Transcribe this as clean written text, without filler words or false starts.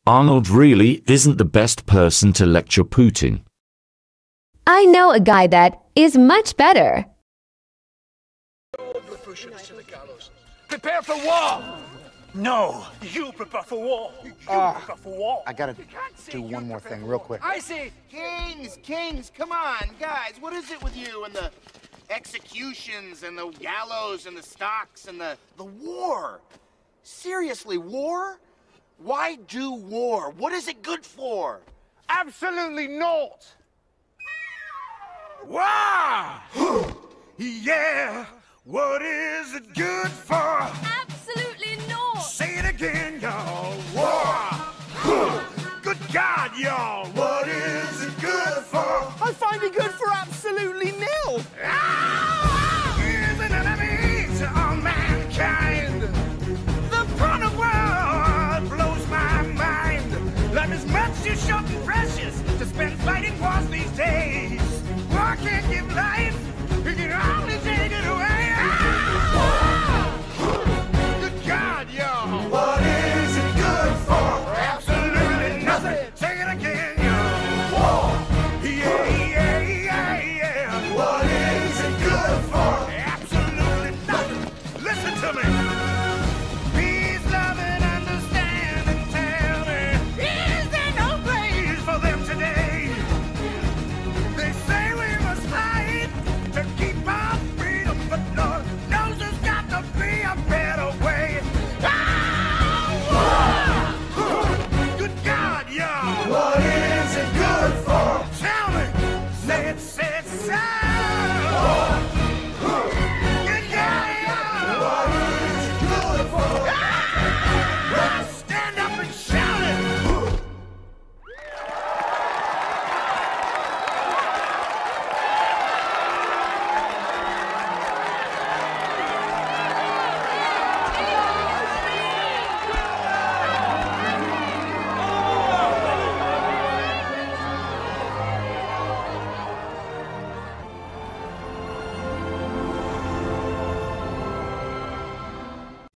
Arnold really isn't the best person to lecture Putin. I know a guy that is much better. Prepare for war! No, you prepare for war. You prepare for war. I gotta do one more thing real quick. I see. Kings, come on, guys. What is it with you and the executions and the gallows and the stocks and the war? Seriously, war? Why do war? What is it good for? Absolutely not. Wow! Yeah, what is it good for? Absolutely not. Say it again, y'all. War! Good God, y'all.